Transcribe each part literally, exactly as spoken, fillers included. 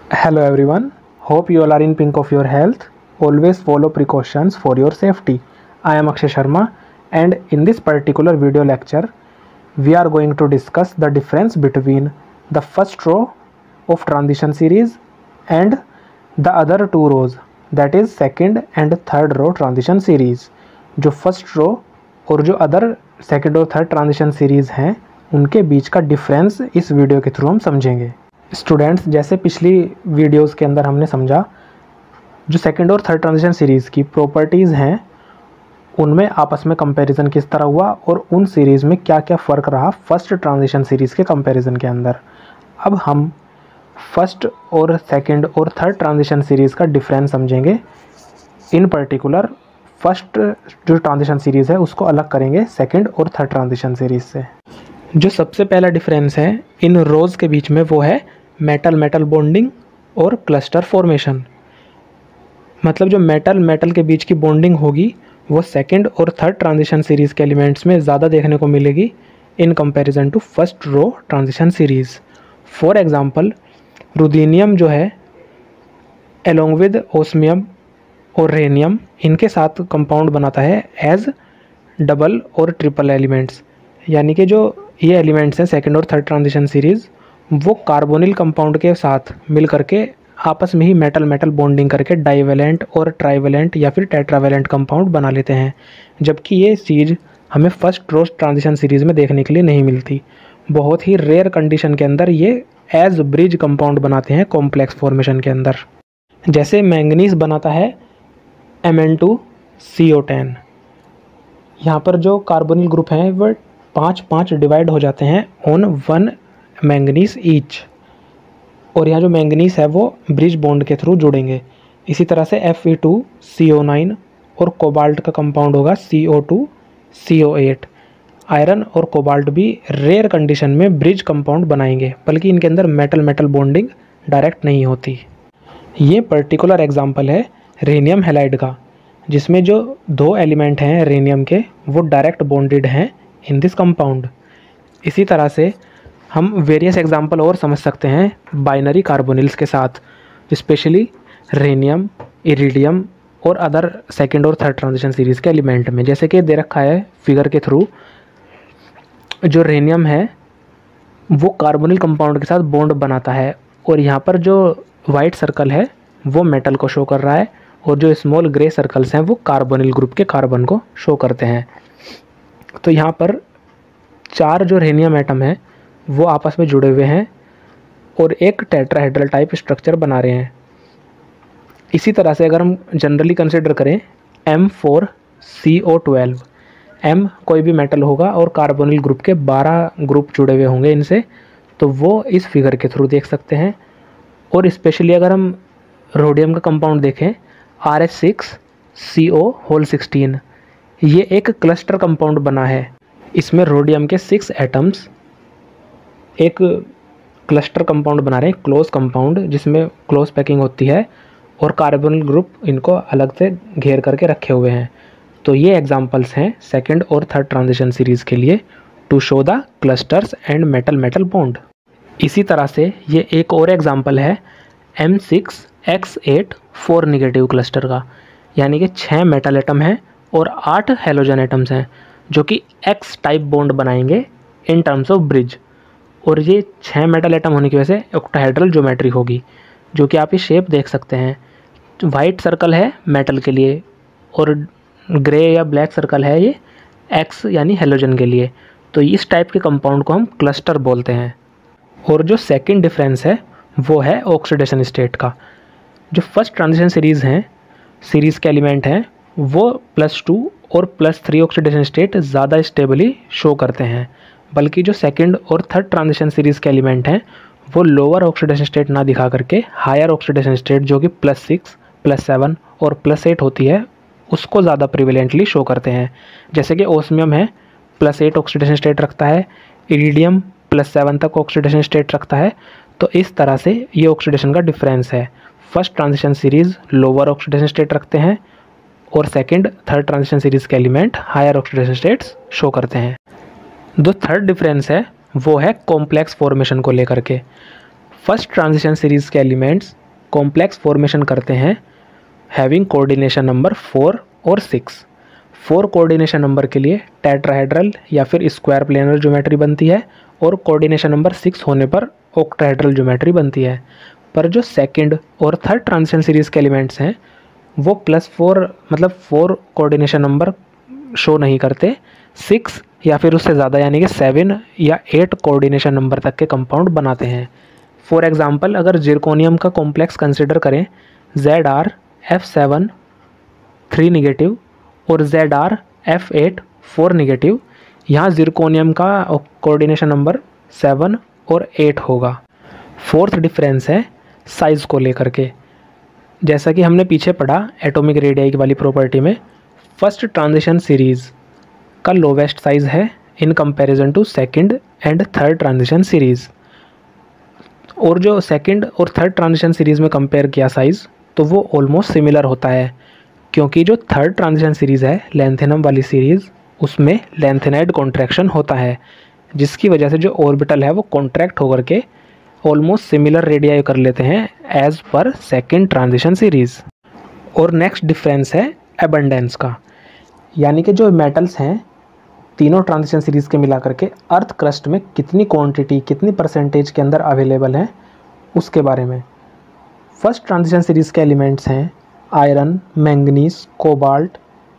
Hello everyone, hope you all are in pink of your health. Always follow precautions for your safety. I am Akshay Sharma and in this particular video lecture we are going to discuss the difference between the first row of transition series and the other two rows, that is second and third row transition series. जो first row और जो other second और third transition series हैं उनके बीच का difference इस video के through हम समझेंगे। स्टूडेंट्स, जैसे पिछली वीडियोस के अंदर हमने समझा, जो सेकेंड और थर्ड ट्रांजिशन सीरीज़ की प्रॉपर्टीज़ हैं उनमें आपस में कंपैरिजन किस तरह हुआ और उन सीरीज़ में क्या क्या फ़र्क रहा फर्स्ट ट्रांजिशन सीरीज़ के कंपैरिजन के अंदर। अब हम फर्स्ट और सेकेंड और थर्ड ट्रांजिशन सीरीज़ का डिफरेंस समझेंगे। इन पर्टिकुलर फर्स्ट जो ट्रांजिशन सीरीज़ है उसको अलग करेंगे सेकेंड और थर्ड ट्रांजिशन सीरीज़ से। जो सबसे पहला डिफरेंस है इन रोज़ के बीच में वो है मेटल मेटल बॉन्डिंग और क्लस्टर फॉर्मेशन। मतलब जो मेटल मेटल के बीच की बॉन्डिंग होगी वो सेकेंड और थर्ड ट्रांजिशन सीरीज़ के एलिमेंट्स में ज़्यादा देखने को मिलेगी in comparison to first row transition series. For example, ruthenium जो है एलोंग विद ओस्मियम और रेनियम इनके साथ कंपाउंड बनाता है एज डबल और ट्रिपल एलिमेंट्स, यानी कि जो ये एलिमेंट्स हैं सेकेंड और थर्ड ट्रांजिशन सीरीज़ वो कार्बोनिल कंपाउंड के साथ मिल करके आपस में ही मेटल मेटल बॉन्डिंग करके डाइवेलेंट और ट्राइवेलेंट या फिर टेट्रावेलेंट कंपाउंड बना लेते हैं, जबकि ये चीज़ हमें फर्स्ट रो ट्रांजिशन सीरीज़ में देखने के लिए नहीं मिलती। बहुत ही रेयर कंडीशन के अंदर ये एज ब्रिज कंपाउंड बनाते हैं कॉम्प्लेक्स फॉर्मेशन के अंदर। जैसे मैंगनीज बनाता है M N two C O ten. यहाँ पर जो कार्बोनिल ग्रुप हैं वह पाँच पाँच डिवाइड हो जाते हैं ऑन वन मैंगनीज ईच, और यहाँ जो मैंगनीज है वो ब्रिज बॉन्ड के थ्रू जुड़ेंगे। इसी तरह से F E two C O nine और कोबाल्ट का कंपाउंड होगा C O two C O eight. Iron और कोबाल्ट भी रेयर कंडीशन में ब्रिज कंपाउंड बनाएंगे, बल्कि इनके अंदर मेटल मेटल बॉन्डिंग डायरेक्ट नहीं होती। ये पर्टिकुलर एग्जांपल है रेनियम हैलाइड का, जिसमें जो दो एलिमेंट हैं रेनियम के वो डायरेक्ट बॉन्डेड हैं इन दिस कंपाउंड। इसी तरह से हम वेरियस एग्जांपल और समझ सकते हैं बाइनरी कार्बोनिल्स के साथ, स्पेशली रेनियम, इरिडियम और अदर सेकेंड और थर्ड ट्रांजिशन सीरीज़ के एलिमेंट में। जैसे कि दे रखा है फिगर के थ्रू, जो रेनियम है वो कार्बोनिल कंपाउंड के साथ बॉन्ड बनाता है और यहाँ पर जो वाइट सर्कल है वो मेटल को शो कर रहा है और जो स्मॉल ग्रे सर्कल्स हैं वो कार्बोनिल ग्रुप के कार्बन को शो करते हैं। तो यहाँ पर चार जो रेनियम एटम हैं वो आपस में जुड़े हुए हैं और एक टेट्राहेड्रल टाइप स्ट्रक्चर बना रहे हैं। इसी तरह से अगर हम जनरली कंसिडर करें M four C O twelve, M कोई भी मेटल होगा और कार्बोनिल ग्रुप के बारह ग्रुप जुड़े हुए होंगे इनसे, तो वो इस फिगर के थ्रू देख सकते हैं। और स्पेशली अगर हम रोडियम का कंपाउंड देखें R S six C O whole sixteen, ये एक क्लस्टर कंपाउंड बना है। इसमें रोडियम के सिक्स एटम्स एक क्लस्टर कंपाउंड बना रहे हैं, क्लोज कंपाउंड, जिसमें क्लोज पैकिंग होती है और कार्बोनिल ग्रुप इनको अलग से घेर करके रखे हुए हैं। तो ये एग्जांपल्स हैं सेकंड और थर्ड ट्रांजिशन सीरीज़ के लिए to show the clusters and metal metal bond. इसी तरह से ये एक और एग्जांपल है M six X eight four negative cluster का, यानी कि छः मेटल एटम हैं और आठ हेलोजन एटम्स हैं जो कि एक्स टाइप बॉन्ड बनाएंगे इन टर्म्स ऑफ ब्रिज। और ये छः मेटल एटम होने की वजह से ऑक्टाहेड्रल ज्योमेट्री होगी, जो कि आप ये शेप देख सकते हैं। वाइट सर्कल है मेटल के लिए और ग्रे या ब्लैक सर्कल है ये एक्स यानी हेलोजन के लिए। तो इस टाइप के कंपाउंड को हम क्लस्टर बोलते हैं। और जो सेकंड डिफरेंस है वो है ऑक्सीडेशन स्टेट का। जो फर्स्ट ट्रांजिशन सीरीज़ हैं सीरीज़ के एलिमेंट हैं वो प्लस टू और प्लस थ्री ऑक्सीडेशन स्टेट ज़्यादा स्टेबली शो करते हैं, बल्कि जो सेकंड और थर्ड ट्रांजिशन सीरीज़ के एलिमेंट हैं वो लोअर ऑक्सीडेशन स्टेट ना दिखा करके हायर ऑक्सीडेशन स्टेट जो कि प्लस सिक्स प्लस सेवन और प्लस एट होती है उसको ज़्यादा प्रिवेलेंटली शो करते हैं। जैसे कि ओस्मियम है प्लस एट ऑक्सीडेशन स्टेट रखता है, इरिडियम प्लस सेवन तक ऑक्सीडेशन स्टेट रखता है। तो इस तरह से ये ऑक्सीडेशन का डिफरेंस है। First transition series lower oxidation state रखते हैं और सेकंड थर्ड ट्रांजिशन सीरीज़ के element higher oxidation states show करते हैं। जो थर्ड डिफरेंस है वो है कॉम्प्लेक्स फॉर्मेशन को लेकर के। फर्स्ट ट्रांजिशन सीरीज़ के एलिमेंट्स कॉम्प्लेक्स फॉर्मेशन करते हैं हैविंग कोऑर्डिनेशन नंबर फोर और सिक्स। फोर कोऑर्डिनेशन नंबर के लिए टेट्राहेड्रल या फिर स्क्वायर प्लेनर ज्योमेट्री बनती है और कोऑर्डिनेशन नंबर सिक्स होने पर ऑक्टाहेड्रल ज्योमेट्री बनती है। पर जो सेकंड और थर्ड ट्रांजिशन सीरीज़ के एलिमेंट्स हैं वो प्लस फोर मतलब फोर कोऑर्डिनेशन नंबर शो नहीं करते, सिक्स या फिर उससे ज़्यादा यानी कि सेवन या एट कोऑर्डिनेशन नंबर तक के कंपाउंड बनाते हैं। फॉर एग्जांपल अगर जिरकोनियम का कॉम्प्लेक्स कंसिडर करें Z R F seven three negative और Z R F eight four negative, यहाँ जिरकोनियम का कोऑर्डिनेशन नंबर सेवन और एट होगा। फोर्थ डिफरेंस है साइज़ को लेकर के। जैसा कि हमने पीछे पढ़ा एटॉमिक रेडियाई वाली प्रॉपर्टी में, फर्स्ट ट्रांजिशन सीरीज़ का लोवेस्ट साइज़ है in comparison to second and third transition series. और जो सेकंड और थर्ड ट्रांजिशन सीरीज़ में कंपेयर किया साइज़ तो वो ऑलमोस्ट सिमिलर होता है, क्योंकि जो थर्ड ट्रांजिशन सीरीज़ है लैंथेनम वाली सीरीज़ उसमें लैंथेनाइड कॉन्ट्रैक्शन होता है, जिसकी वजह से जो ऑर्बिटल है वो कॉन्ट्रैक्ट होकर के ऑलमोस्ट सिमिलर रेडियाई कर लेते हैं एज पर सेकंड ट्रांजिशन सीरीज़। और नेक्स्ट डिफरेंस है एबंडेंस का, यानी कि जो मेटल्स हैं तीनों ट्रांजिशन सीरीज़ के मिला करके अर्थ क्रस्ट में कितनी क्वांटिटी कितनी परसेंटेज के अंदर अवेलेबल है उसके बारे में। फर्स्ट ट्रांजिशन सीरीज़ के एलिमेंट्स हैं आयरन, मैंगनीज, कोबाल्ट,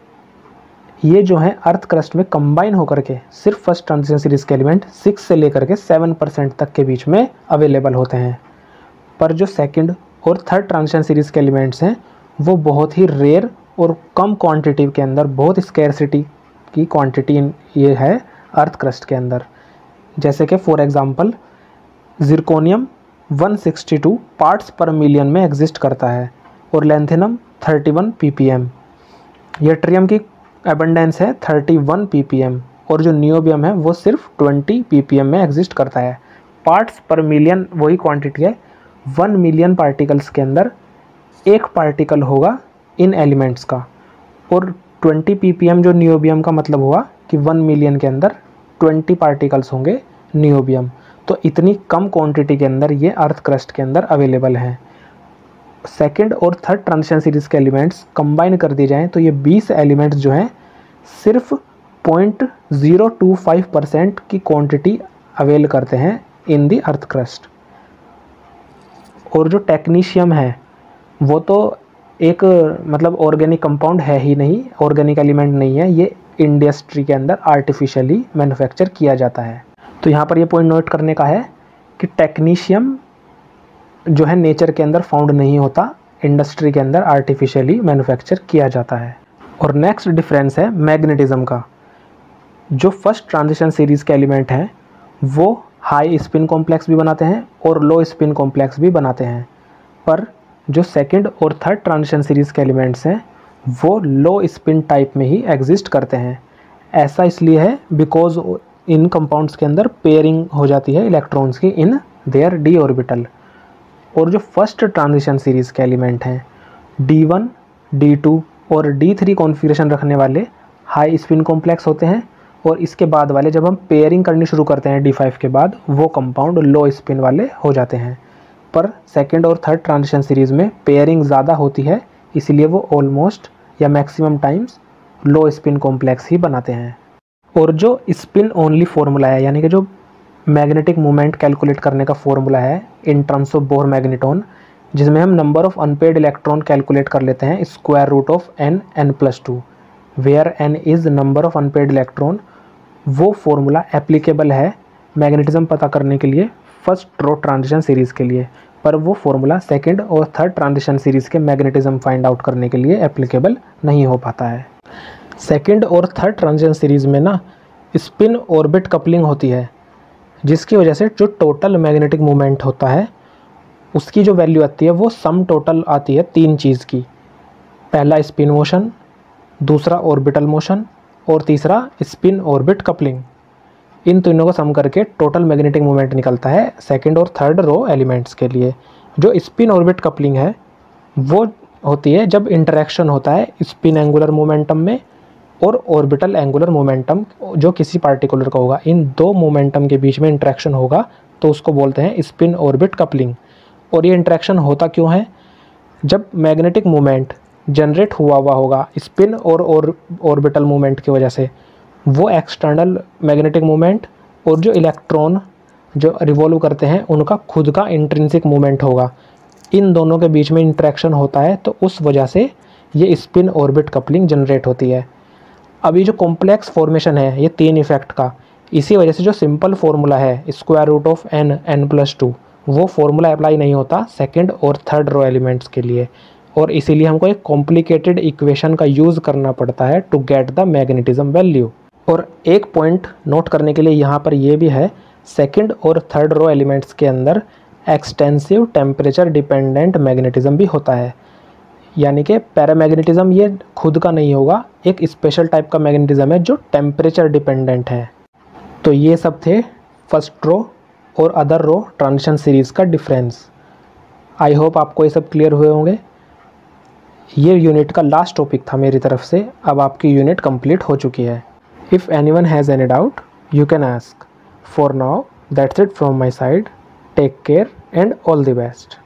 ये जो हैं अर्थ क्रस्ट में कंबाइन होकर के सिर्फ फर्स्ट ट्रांजिशन सीरीज़ के एलिमेंट सिक्स से लेकर के सेवन परसेंट तक के बीच में अवेलेबल होते हैं। पर जो सेकंड और थर्ड ट्रांजिशन सीरीज़ के एलिमेंट्स हैं वो बहुत ही रेयर और कम क्वांटिटी के अंदर, बहुत स्कैरसिटी की क्वांटिटी ये है अर्थ क्रस्ट के अंदर। जैसे कि for example zirconium one sixty two parts पर मिलियन में एग्जिस्ट करता है और lanthanum thirty one PPM. Yttrium की एबंडेंस है थर्टी वन पीपीएम और जो नियोबियम है वो सिर्फ ट्वेंटी पीपीएम में एग्जिस्ट करता है। पार्ट्स पर मिलियन वही क्वांटिटी है, वन मिलियन पार्टिकल्स के अंदर एक पार्टिकल होगा इन एलिमेंट्स का, और ट्वेंटी पीपीएम जो नियोबियम का मतलब हुआ कि वन मिलियन के अंदर ट्वेंटी पार्टिकल्स होंगे नियोबियम। तो इतनी कम क्वांटिटी के अंदर ये अर्थ क्रस्ट के अंदर अवेलेबल हैं। सेकंड और थर्ड ट्रांजिशन सीरीज़ के एलिमेंट्स कंबाइन कर दिए जाएँ तो ये बीस एलिमेंट्स जो हैं सिर्फ point zero two five percent की क्वांटिटी अवेल करते हैं इन दी अर्थ क्रस्ट। और जो टेक्नीशियम है वो तो एक मतलब ऑर्गेनिक कंपाउंड है ही नहीं, ऑर्गेनिक एलिमेंट नहीं है, ये इंडस्ट्री के अंदर आर्टिफिशियली मैन्युफैक्चर किया जाता है। तो यहाँ पर ये पॉइंट नोट करने का है कि टेक्नीशियम जो है नेचर के अंदर फाउंड नहीं होता, इंडस्ट्री के अंदर आर्टिफिशियली मैन्युफैक्चर किया जाता है। और नेक्स्ट डिफरेंस है मैग्नेटिज्म का। जो फर्स्ट ट्रांजिशन सीरीज़ के एलिमेंट हैं वो हाई स्पिन कॉम्प्लेक्स भी बनाते हैं और लो स्पिन कॉम्प्लेक्स भी बनाते हैं, पर जो सेकंड और थर्ड ट्रांजिशन सीरीज़ के एलिमेंट्स हैं वो लो स्पिन टाइप में ही एग्जिस्ट करते हैं। ऐसा इसलिए है बिकॉज इन कंपाउंड्स के अंदर पेयरिंग हो जाती है इलेक्ट्रॉन्स की इन देयर डी ऑर्बिटल। और जो फर्स्ट ट्रांजिशन सीरीज़ के एलिमेंट हैं डी वन, डी टू और डी थ्री कॉन्फ़िगरेशन रखने वाले हाई स्पिन कॉम्प्लेक्स होते हैं, और इसके बाद वाले जब हम पेयरिंग करनी शुरू करते हैं डी फाइव के बाद वो कंपाउंड लो स्पिन वाले हो जाते हैं। पर सेकंड और थर्ड ट्रांजिशन सीरीज़ में पेयरिंग ज़्यादा होती है, इसलिए वो ऑलमोस्ट या maximum times low spin complex ही बनाते हैं। और जो स्पिन ओनली फॉर्मूला है यानी कि जो मैग्नेटिक मोमेंट कैलकुलेट करने का फॉर्मूला है in terms of Bohr magneton, जिसमें हम number of unpaired electron calculate कर लेते हैं square root of N N plus two, where N is number of unpaired electron, वो फॉर्मूला एप्लीकेबल है मैग्नेटिज्म पता करने के लिए फर्स्ट रो ट्रांजिशन सीरीज़ के लिए, पर वो फॉर्मूला सेकंड और थर्ड ट्रांजिशन सीरीज़ के मैग्नेटिज्म फाइंड आउट करने के लिए एप्लीकेबल नहीं हो पाता है। सेकंड और थर्ड ट्रांजिशन सीरीज़ में ना स्पिन ऑर्बिट कपलिंग होती है, जिसकी वजह से जो टोटल मैग्नेटिक मोमेंट होता है उसकी जो वैल्यू आती है वो सम टोटल आती है तीन चीज़ की। पहला स्पिन मोशन, दूसरा ऑर्बिटल मोशन और तीसरा स्पिन ऑर्बिट कपलिंग। इन तीनों को सम करके टोटल मैग्नेटिक मोमेंट निकलता है सेकंड और थर्ड रो एलिमेंट्स के लिए। जो स्पिन ऑर्बिट कपलिंग है वो होती है जब इंटरेक्शन होता है स्पिन एंगुलर मोमेंटम में और ऑर्बिटल एंगुलर मोमेंटम जो किसी पार्टिकुलर का होगा, इन दो मोमेंटम के बीच में इंटरेक्शन होगा तो उसको बोलते हैं स्पिन ऑर्बिट कपलिंग। और ये इंटरेक्शन होता क्यों है? जब मैग्नेटिक मोमेंट जनरेट हुआ हुआ होगा स्पिन और ऑर्बिटल मोमेंट की वजह से, वो एक्सटर्नल मैग्नेटिक मोमेंट और जो इलेक्ट्रॉन जो रिवॉल्व करते हैं उनका खुद का इंट्रिंसिक मोमेंट होगा, इन दोनों के बीच में इंटरेक्शन होता है, तो उस वजह से ये स्पिन ऑर्बिट कपलिंग जनरेट होती है। अभी जो कॉम्प्लेक्स फॉर्मेशन है ये तीन इफेक्ट का, इसी वजह से जो सिंपल फार्मूला है square root of N N plus two, वो फार्मूला अप्लाई नहीं होता सेकंड और थर्ड रो एलिमेंट्स के लिए, और इसीलिए हमको एक कॉम्प्लिकेटेड इक्वेशन का यूज़ करना पड़ता है to get the magnetism value. और एक पॉइंट नोट करने के लिए यहाँ पर ये भी है, सेकंड और थर्ड रो एलिमेंट्स के अंदर एक्सटेंसिव टेम्परेचर डिपेंडेंट मैग्नेटिज्म भी होता है, यानी कि पैरामैग्नेटिज्म ये खुद का नहीं होगा, एक स्पेशल टाइप का मैग्नेटिज्म है जो टेम्परेचर डिपेंडेंट है। तो ये सब थे फर्स्ट रो और अदर रो ट्रांजिशन सीरीज़ का डिफरेंस। आई होप आपको ये सब क्लियर हुए होंगे। ये यूनिट का लास्ट टॉपिक था मेरी तरफ से, अब आपकी यूनिट कंप्लीट हो चुकी है। If anyone has any doubt you can ask. For now that's it from my side. Take care and all the best.